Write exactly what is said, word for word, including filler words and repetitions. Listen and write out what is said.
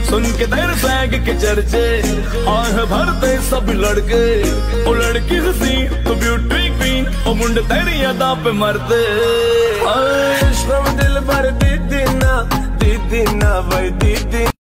सुन के तेरे फ्लैग के चर्चे आह भरते सब लड़के। ओ लड़की हसी तो ब्यूटी क्वीन, ओ मुंडे तेरी अदा पे मरते। दिल भर दीदी ना दीदी ना भाई दीदी।